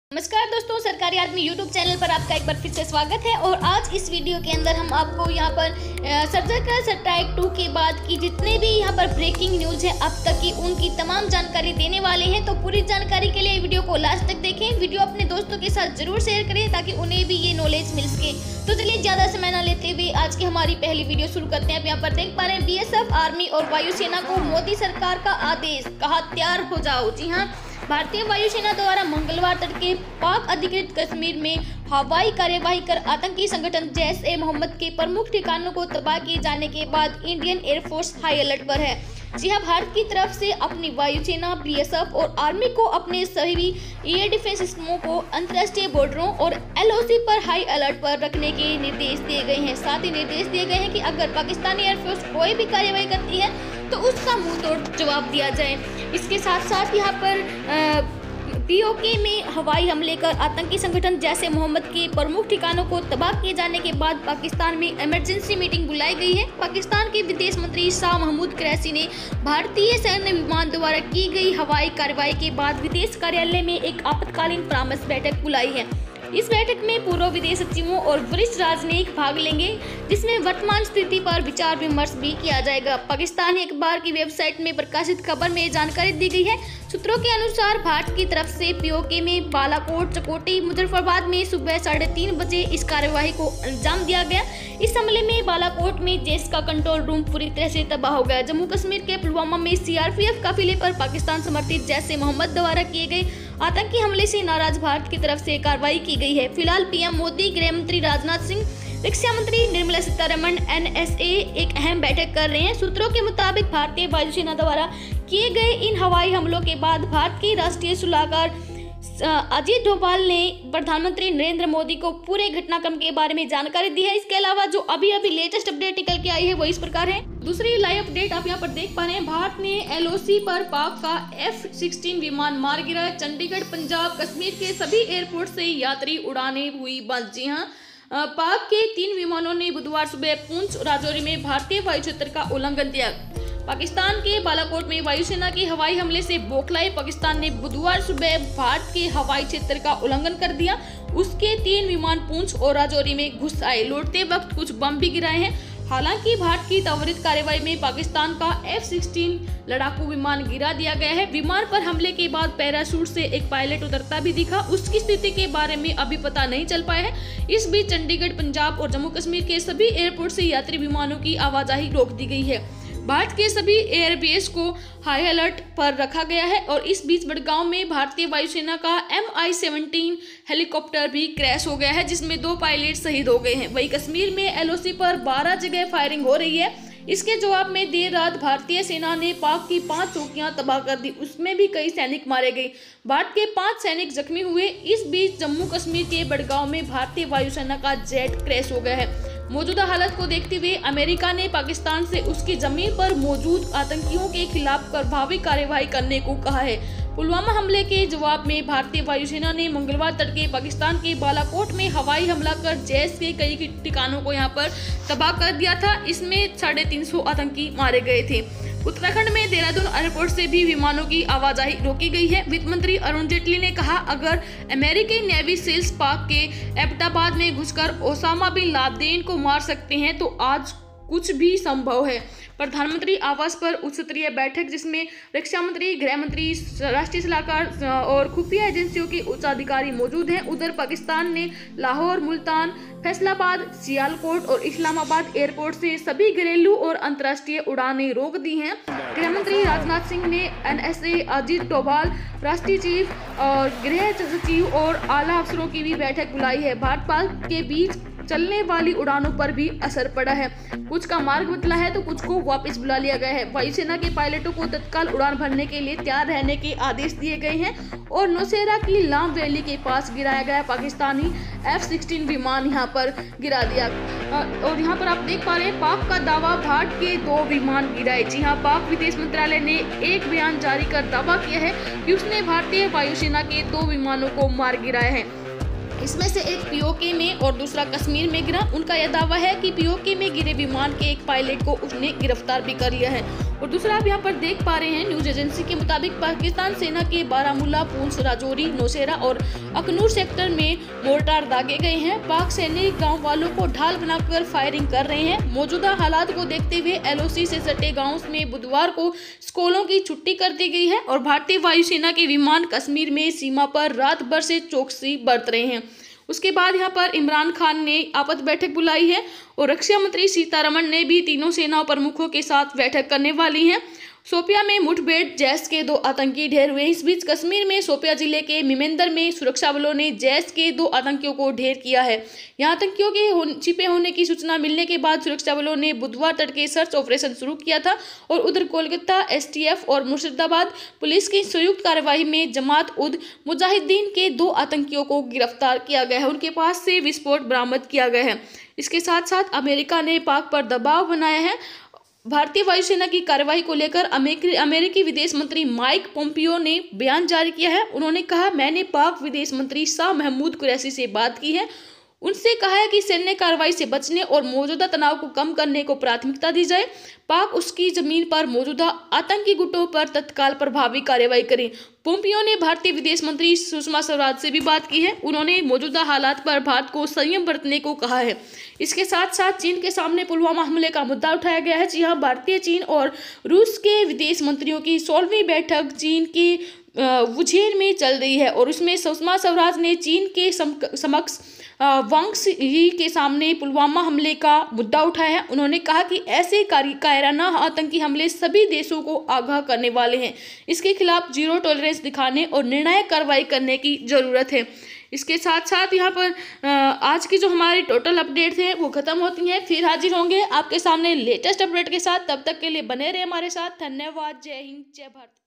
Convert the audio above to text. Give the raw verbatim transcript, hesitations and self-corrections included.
नमस्कार दोस्तों, सरकारी आदमी यूट्यूब चैनल पर आपका एक बार फिर से स्वागत है। और आज इस वीडियो के अंदर हम आपको यहाँ पर सर्जिकल स्ट्राइक टू के बाद की जितने भी यहाँ पर ब्रेकिंग न्यूज है अब तक की उनकी तमाम जानकारी देने वाले हैं। तो पूरी जानकारी के लिए वीडियो को लास्ट तक देखें। वीडियो अपने दोस्तों के साथ जरूर शेयर करें ताकि उन्हें भी ये नॉलेज मिल सके। तो चलिए ज़्यादा समय न लेते हुए आज की हमारी पहली वीडियो शुरू करते हैं। आप यहाँ पर देख पा रहे हैं बी एस एफ, आर्मी और वायुसेना को मोदी सरकार का आदेश, कहा तैयार हो जाओ। जी हाँ, भारतीय वायुसेना द्वारा मंगलवार तड़के पाक अधिकृत कश्मीर में हवाई कार्यवाही कर आतंकी संगठन जैश ए मोहम्मद के प्रमुख ठिकानों को तबाह किए जाने के बाद इंडियन एयरफोर्स हाई अलर्ट पर है। जी हाँ, भारत की तरफ से अपनी वायुसेना, बी एस एफ और आर्मी को अपने सभी एयर डिफेंस सिस्टमों को अंतर्राष्ट्रीय बॉर्डरों और एल ओ सी पर हाई अलर्ट पर रखने के निर्देश दिए गए हैं। साथ ही निर्देश दिए गए हैं कि अगर पाकिस्तानी एयरफोर्स कोई भी कार्यवाही करती है तो उसका मुंह तोड़ जवाब दिया जाए। इसके साथ साथ यहाँ पर पी ओ के में हवाई हमले कर आतंकी संगठन जैसे मोहम्मद के प्रमुख ठिकानों को तबाह किए जाने के बाद पाकिस्तान में इमरजेंसी मीटिंग बुलाई गई है। पाकिस्तान के विदेश मंत्री शाह महमूद कुरैशी ने भारतीय सैन्य विमान द्वारा की गई हवाई कार्रवाई के बाद विदेश कार्यालय में एक आपातकालीन परामर्श बैठक बुलाई है। इस बैठक में पूर्व विदेश सचिवों और वरिष्ठ राजनयिक भाग लेंगे, जिसमें वर्तमान स्थिति पर विचार विमर्श भी किया जाएगा। पाकिस्तानी अखबार की वेबसाइट में प्रकाशित खबर में जानकारी दी गई है। सूत्रों के अनुसार भारत की तरफ से पी ओ के में बालाकोट, चकोटी, मुजफ्फराबाद में सुबह साढ़े तीन बजे इस कार्यवाही को अंजाम दिया गया। इस हमले में बालाकोट में जैश का कंट्रोल रूम पूरी तरह से तबाह हो गया। जम्मू कश्मीर के पुलवामा में सी आर पी एफ काफिले पर पाकिस्तान समर्थित जैश ए मोहम्मद द्वारा किए गए आतंकी हमले से नाराज भारत की तरफ से कार्रवाई की गई है। फिलहाल पी एम मोदी, गृह मंत्री राजनाथ सिंह, रक्षा मंत्री Nirmala Sitharaman N S A एक अहम बैठक कर रहे हैं। सूत्रों के मुताबिक भारतीय वायुसेना द्वारा किए गए इन हवाई हमलों के बाद भारत के राष्ट्रीय सलाहकार अजीत डोभाल ने प्रधानमंत्री नरेंद्र मोदी को पूरे घटनाक्रम के बारे में जानकारी दी है। इसके अलावा जो अभी अभी लेटेस्ट अपडेट निकल के आई है वो इस प्रकार है। दूसरी लाइव अपडेट आप यहाँ पर देख पा रहे हैं। भारत ने एल ओ सी पर पाक का एफ सिक्सटीन विमान मार गिराया। चंडीगढ़, पंजाब, कश्मीर के सभी एयरपोर्ट से यात्री उड़ानें हुई बंद। जी हाँ, पाक के तीन विमानों ने बुधवार सुबह पुंछ, राजौरी में भारतीय वायु क्षेत्र का उल्लंघन किया। पाकिस्तान के बालाकोट में वायुसेना के हवाई हमले से बौखलाए पाकिस्तान ने बुधवार सुबह भारत के हवाई क्षेत्र का उल्लंघन कर दिया। उसके तीन विमान पुंछ और राजौरी में घुस आए। लौटते वक्त कुछ बम भी गिराए हैं। हालांकि भारत की त्वरित कार्रवाई में पाकिस्तान का एफ सिक्सटीन लड़ाकू विमान गिरा दिया गया है। विमान पर हमले के बाद पैराशूट से एक पायलट उतरता भी दिखा। उसकी स्थिति के बारे में अभी पता नहीं चल पाया है। इस बीच चंडीगढ़, पंजाब और जम्मू कश्मीर के सभी एयरपोर्ट से यात्री विमानों की आवाजाही रोक दी गई है। भारत के सभी एयरबेस को हाई अलर्ट पर रखा गया है। और इस बीच बड़गांव में भारतीय वायुसेना का एम आई सेवनटीन हेलीकॉप्टर भी क्रैश हो गया है, जिसमें दो पायलट शहीद हो गए हैं। वहीं कश्मीर में एल ओ सी पर बारह जगह फायरिंग हो रही है। इसके जवाब में देर रात भारतीय सेना ने पाक की पांच चौकियां तबाह कर दी। उसमें भी कई सैनिक मारे गए। भारत के पांच सैनिक जख्मी हुए। इस बीच जम्मू कश्मीर के बड़गांव में भारतीय वायुसेना का जेट क्रैश हो गया है। मौजूदा हालत को देखते हुए अमेरिका ने पाकिस्तान से उसकी जमीन पर मौजूद आतंकियों के खिलाफ प्रभावी कार्यवाही करने को कहा है। पुलवामा हमले के जवाब में भारतीय वायुसेना ने मंगलवार तड़के पाकिस्तान के बालाकोट में हवाई हमला कर जैश के कई ठिकानों को यहां पर तबाह कर दिया था। इसमें साढ़े तीन सौ आतंकी मारे गए थे। उत्तराखंड में देहरादून एयरपोर्ट से भी विमानों की आवाजाही रोकी गई है। वित्त मंत्री अरुण जेटली ने कहा, अगर अमेरिकी नेवी सेल्स पाक के एबटाबाद में घुसकर ओसामा बिन लादेन को मार सकते हैं तो आज कुछ भी संभव है। प्रधानमंत्री आवास पर उच्च स्तरीय बैठक, जिसमें रक्षा मंत्री, गृह मंत्री, राष्ट्रीय सलाहकार और खुफिया एजेंसियों के उच्च अधिकारी मौजूद हैं। उधर पाकिस्तान ने लाहौर, मुल्तान, फैसलाबाद, सियालकोट और इस्लामाबाद एयरपोर्ट से सभी घरेलू और अंतर्राष्ट्रीय उड़ानें रोक दी हैं। गृह मंत्री राजनाथ सिंह ने N S A, Ajit Doval, राष्ट्रीय चीफ और गृह सचिव और आला अफसरों की भी बैठक बुलाई है। भारत पाक के बीच चलने वाली उड़ानों पर भी असर पड़ा है। कुछ का मार्ग बदला है तो कुछ को वापस बुला लिया गया है। वायुसेना के पायलटों को तत्काल उड़ान भरने के लिए तैयार रहने के आदेश दिए गए हैं। और नौशेरा की लाम वैली के पास गिराया गया पाकिस्तानी एफ सिक्सटीन विमान यहां पर गिरा दिया। और यहां पर आप देख पा रहे हैं पाक का दावा, भारत के दो विमान गिराए। जी हां, पाक विदेश मंत्रालय ने एक बयान जारी कर दावा किया है कि उसने भारतीय वायुसेना के दो विमानों को मार गिराया है। इसमें से एक पी ओ के में और दूसरा कश्मीर में गिरा। उनका यह दावा है कि पी ओ के में गिरे विमान के एक पायलट को उसने गिरफ्तार भी कर लिया है। और दूसरा आप यहाँ पर देख पा रहे हैं न्यूज एजेंसी के मुताबिक पाकिस्तान सेना के बारामूला, पूंछ, राजौरी, नौशेरा और अखनूर सेक्टर में मोर्टार दागे गए हैं। पाक सैनिक गांव वालों को ढाल बनाकर फायरिंग कर रहे हैं। मौजूदा हालात को देखते हुए एलओसी से सटे गांवों में बुधवार को स्कूलों की छुट्टी कर दी गई है और भारतीय वायुसेना के विमान कश्मीर में सीमा पर रात भर से चौकसी बरत रहे हैं। उसके बाद यहाँ पर इमरान खान ने आपात बैठक बुलाई है और रक्षा मंत्री सीतारमण ने भी तीनों सेना प्रमुखों के साथ बैठक करने वाली हैं। शोपिया में मुठभेड़, जैश के दो आतंकी ढेर हुए। इस बीच कश्मीर में शोपिया जिले के मिमेंदर में सुरक्षा बलों ने जैश के दो आतंकियों को ढेर किया है। यहां आतंकियों के हो, छिपे होने की सूचना मिलने के बाद सुरक्षा बलों ने बुधवार तड़के सर्च ऑपरेशन शुरू किया था और उधर कोलकाता एसटीएफ और मुर्शिदाबाद पुलिस की संयुक्त कार्यवाही में जमात उद मुजाहिदीन के दो आतंकियों को गिरफ्तार किया गया है। उनके पास से विस्फोट बरामद किया गया है। इसके साथ साथ अमेरिका ने पाक पर दबाव बनाया है। भारतीय वायुसेना की कार्रवाई को लेकर अमेरिकी विदेश मंत्री माइक पोम्पियो ने बयान जारी किया है। उन्होंने कहा, मैंने पाक विदेश मंत्री शाह महमूद कुरैशी से बात की है, उनसे कहा है कि सैन्य कार्रवाई से बचने और मौजूदा तनाव को कम करने को प्राथमिकता दी जाए। पाक उसकी जमीन पर मौजूदा आतंकी गुटों पर तत्काल प्रभावी कार्रवाई करे। पोम्पियो ने भारतीय विदेश मंत्री सुषमा स्वराज से भी बात की है। उन्होंने मौजूदा हालात पर भारत को संयम बरतने को कहा है। इसके साथ साथ चीन के सामने पुलवामा हमले का मुद्दा उठाया गया है। जी हाँ, भारतीय, चीन और रूस के विदेश मंत्रियों की सोलहवीं बैठक चीन की वुझेर में चल रही है और उसमें सुषमा स्वराज ने चीन के समक्ष वांग यी के सामने पुलवामा हमले का मुद्दा उठाया है। उन्होंने कहा कि ऐसे कायराना आतंकी हमले सभी देशों को आगाह करने वाले हैं। इसके खिलाफ जीरो टॉलरेंस दिखाने और निर्णायक कार्रवाई करने की जरूरत है। इसके साथ साथ यहाँ पर आज की जो हमारी टोटल अपडेट है वो खत्म होती हैं। फिर हाजिर होंगे आपके सामने लेटेस्ट अपडेट के साथ। तब तक के लिए बने रहे हमारे साथ। धन्यवाद। जय हिंद, जय भारत।